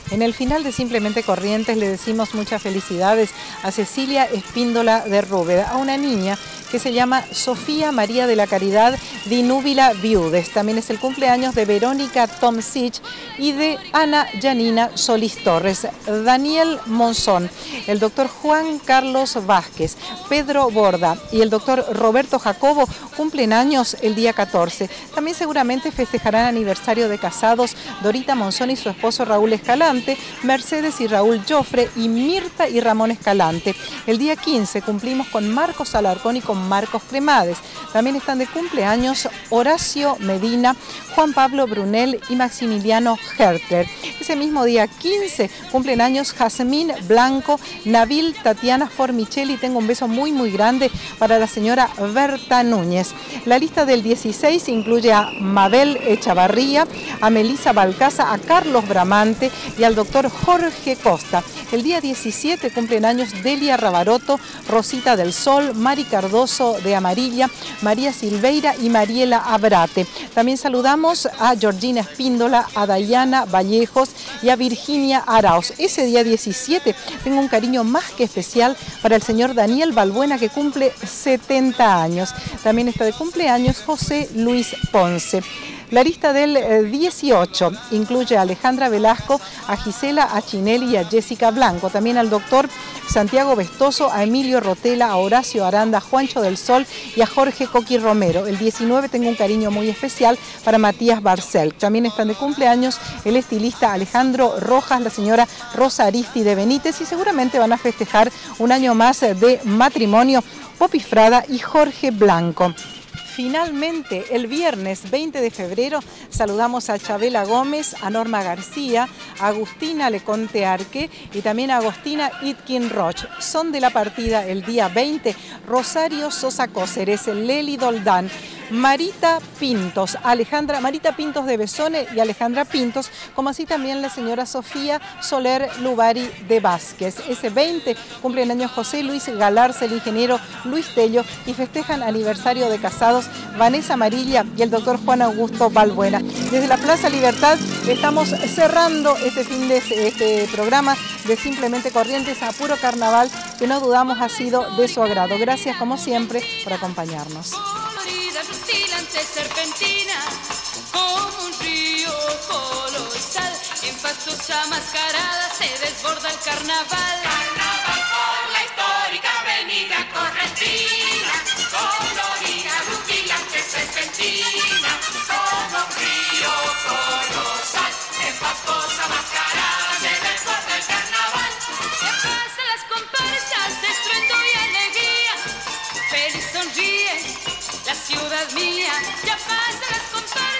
En el final de Simplemente Corrientes le decimos muchas felicidades a Cecilia Espíndola de Rúbeda, a una niña que se llama Sofía María de la Caridad di Núbila Viudes. También es el cumpleaños de Verónica Tomsich y de Ana Janina Solís Torres, Daniel Monzón, el doctor Juan Carlos Vázquez, Pedro Borda y el doctor Roberto Jacobo cumplen años el día 14. También seguramente festejarán aniversario de casados Dorita Monzón y su esposo Raúl Escalante, Mercedes y Raúl Joffre y Mirta y Ramón Escalante. El día 15 cumplimos con Marcos Alarcón y con Marcos Cremades. También están de cumpleaños Horacio Medina, Juan Pablo Brunel y Maximiliano Hertler. Ese mismo día 15 cumplen años Jazmín Blanco, Nabil, Tatiana Formicheli. Tengo un beso muy grande para la señora Berta Núñez. La lista del 16 incluye a Mabel Echavarría, a Melisa Balcaza, a Carlos Bramante y al doctor Jorge Costa. El día 17 cumplen años Delia Rabaroto, Rosita del Sol, Mari Cardoso de Amarilla, María Silveira y Mariela Abrate. También saludamos a Georgina Espíndola, a Dayana Vallejos y a Virginia Arauz. Ese día 17 tengo un cariño más que especial para el señor Daniel Balbuena, que cumple 70 años. También está de cumpleaños José Luis Ponce. La lista del 18 incluye a Alejandra Velasco, a Gisela Achinelli y a Jessica Blanco. También al doctor Santiago Vestoso, a Emilio Rotela, a Horacio Aranda, a Juancho del Sol y a Jorge Coqui Romero. El 19 tengo un cariño muy especial para Matías Barcel. También están de cumpleaños el estilista Alejandro Rojas, la señora Rosa Aristide Benítez, y seguramente van a festejar un año más de matrimonio Popi Frada y Jorge Blanco. Finalmente, el viernes 20 de febrero saludamos a Chabela Gómez, a Norma García, a Agustina Leconte Arque y también a Agostina Itkin Roch. Son de la partida el día 20 Rosario Sosa Cóceres, Leli Doldán, Marita Pintos, Marita Pintos de Besone y Alejandra Pintos, como así también la señora Sofía Soler Lubari de Vázquez. Ese 20 cumplen años José Luis Galarza, el ingeniero Luis Tello, y festejan aniversario de casados Vanessa Amarilla y el doctor Juan Augusto Balbuena. Desde la Plaza Libertad estamos cerrando este programa de Simplemente Corrientes a puro carnaval, que no dudamos ha sido de su agrado. Gracias como siempre por acompañarnos. Serpentina como un río colosal, en pastosa mascarada se desborda el carnaval. Carnaval por la histórica avenida correntina, colorida, rutilante, serpentina, como un río colosal, en pastosa mascarada se desborda el carnaval. Ya pasan las comparsas, estruendo y alegría, feliz sonríe la ciudad mía, ya pasan las comparsas.